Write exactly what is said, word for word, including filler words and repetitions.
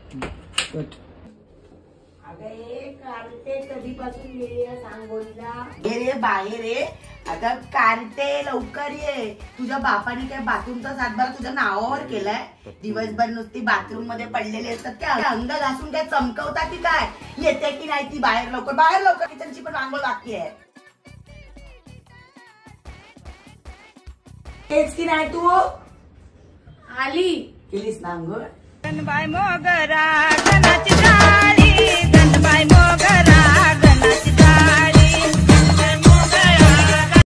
कधीपासून गेली सांगोलीला? हे रे बाहेर रे. अगं कारते लवकर ये. तुझ्या बापाने काय बाथरूमचा सातबारा तुझ्या नावावर केलाय? दिवसभर नुसती बाथरूम मध्ये पडलेले असतात त्या अंग घासून काय चमकवता की काय? येते की नाही ती बाहेर लवकर? बाहेर लवकर. किचनची पण आंघोळ बाकी आहे. तेच की नाही तू आली केलीस ना आंघोळ? धनबाई मोगरा धनाची डाळी धनबाई मोगरा